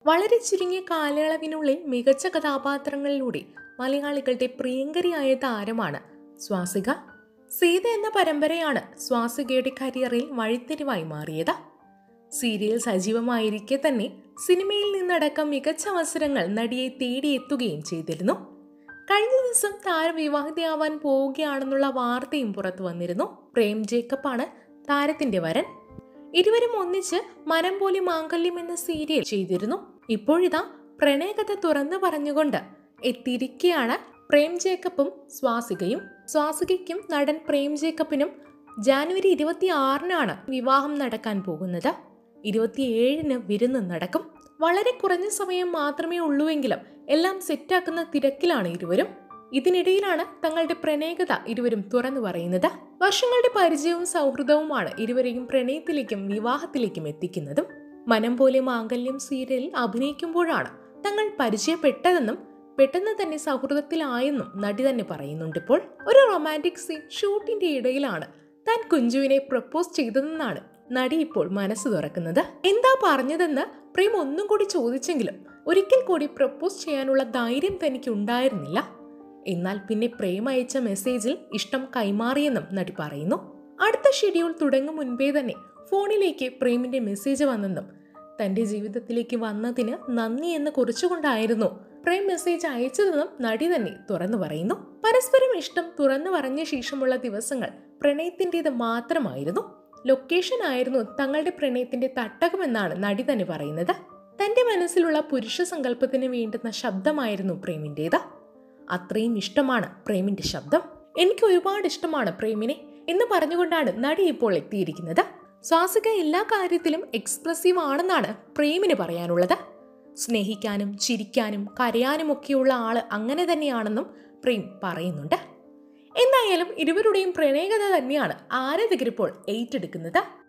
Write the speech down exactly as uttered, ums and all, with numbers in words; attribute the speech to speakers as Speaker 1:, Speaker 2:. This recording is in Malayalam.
Speaker 1: വളരെ ചുരുങ്ങിയ കാലയളവിനുള്ളിൽ മികച്ച കഥാപാത്രങ്ങളിലൂടെ മലയാളികളുടെ പ്രിയങ്കരിയായ താരമാണ് സ്വാസിക. സീത എന്ന പരമ്പരയാണ് സ്വാസികയുടെ കരിയറിൽ വഴിത്തിരിവായി മാറിയത്. സീരിയൽ സജീവമായിരിക്കെ തന്നെ സിനിമയിൽ നിന്നടക്കം മികച്ച അവസരങ്ങൾ നടിയെ തേടിയെത്തുകയും ചെയ്തിരുന്നു. കഴിഞ്ഞ ദിവസം താരം വിവാഹിതയാവാൻ പോവുകയാണെന്നുള്ള വാർത്തയും പുറത്തു വന്നിരുന്നു. പ്രേം ജേക്കബാണ് താരത്തിന്റെ വരൻ. ഇരുവരും ഒന്നിച്ച് മനം പോലെ മാംഗല്യം എന്ന സീരിയൽ ചെയ്തിരുന്നു. ഇപ്പോഴിതാ പ്രണയകഥ തുറന്നു പറഞ്ഞുകൊണ്ട് എത്തിയിരിക്കുകയാണ് പ്രേം ജേക്കബും സ്വാസികയും. സ്വാസികയ്ക്കും നടൻ പ്രേം ജേക്കബിനും ജാനുവരി ഇരുപത്തി ആറിനാണ് വിവാഹം നടക്കാൻ പോകുന്നത്. ഇരുപത്തിയേഴിന് വിരുന്ന് നടക്കും. വളരെ കുറഞ്ഞ സമയം മാത്രമേ ഉള്ളൂവെങ്കിലും എല്ലാം സെറ്റാക്കുന്ന തിരക്കിലാണ് ഇരുവരും. ഇതിനിടയിലാണ് തങ്ങളുടെ പ്രണയകഥ ഇരുവരും തുറന്നു പറയുന്നത്. വർഷങ്ങളുടെ പരിചയവും സൗഹൃദവുമാണ് ഇരുവരെയും പ്രണയത്തിലേക്കും വിവാഹത്തിലേക്കും എത്തിക്കുന്നതും. മനം പോലെ മാംഗല്യം സീരിയലിൽ അഭിനയിക്കുമ്പോഴാണ് തങ്ങൾ പരിചയപ്പെട്ടതെന്നും പെട്ടെന്ന് തന്നെ സൗഹൃദത്തിലായെന്നും നടി തന്നെ പറയുന്നുണ്ട്. ഇപ്പോൾ ഒരു റൊമാൻറ്റിക് സീൻ ഷൂട്ടിന്റെ ഇടയിലാണ് താൻ കുഞ്ചുവിനെ പ്രപ്പോസ് ചെയ്തതെന്നാണ് നടി ഇപ്പോൾ മനസ്സ് തുറക്കുന്നത്. എന്താ പറഞ്ഞതെന്ന് പ്രേം ഒന്നും കൂടി ചോദിച്ചെങ്കിലും ഒരിക്കൽ കൂടി പ്രപ്പോസ് ചെയ്യാനുള്ള ധൈര്യം തനിക്ക് ഉണ്ടായിരുന്നില്ല. എന്നാൽ പിന്നെ പ്രേം അയച്ച മെസ്സേജിൽ ഇഷ്ടം കൈമാറിയെന്നും നടി പറയുന്നു. അടുത്ത ഷെഡ്യൂൾ തുടങ്ങും മുൻപേ തന്നെ ഫോണിലേക്ക് പ്രേമിന്റെ മെസ്സേജ് വന്നെന്നും തന്റെ ജീവിതത്തിലേക്ക് വന്നതിന് നന്ദി എന്ന് കുറിച്ചുകൊണ്ടായിരുന്നു പ്രേം മെസ്സേജ് അയച്ചതെന്നും നടി തന്നെ തുറന്നു പറയുന്നു. പരസ്പരം ഇഷ്ടം തുറന്നു പറഞ്ഞ ശേഷമുള്ള ദിവസങ്ങൾ പ്രണയത്തിൻ്റെത് മാത്രമായിരുന്നു. ലൊക്കേഷൻ ആയിരുന്നു തങ്ങളുടെ പ്രണയത്തിന്റെ തട്ടകമെന്നാണ് നടി തന്നെ പറയുന്നത്. തന്റെ മനസ്സിലുള്ള പുരുഷ സങ്കല്പത്തിന് വേണ്ടുന്ന ശബ്ദമായിരുന്നു പ്രേമിൻ്റെത്. അത്രയും ഇഷ്ടമാണ് പ്രേമിന്റെ ശബ്ദം. എനിക്ക് ഒരുപാട് ഇഷ്ടമാണ് പ്രേമിനെ എന്ന് പറഞ്ഞുകൊണ്ടാണ് നടി ഇപ്പോൾ എത്തിയിരിക്കുന്നത്. സ്വാസിക എല്ലാ കാര്യത്തിലും എക്സ്പ്രസീവ് ആണെന്നാണ് പ്രേമിന് പറയാനുള്ളത്. സ്നേഹിക്കാനും ചിരിക്കാനും കരയാനും ഒക്കെയുള്ള ആള് അങ്ങനെ തന്നെയാണെന്നും പ്രേം പറയുന്നുണ്ട്. എന്തായാലും ഇരുവരുടെയും പ്രണയകഥ തന്നെയാണ് ആരാധകരിപ്പോൾ ഏറ്റെടുക്കുന്നത്.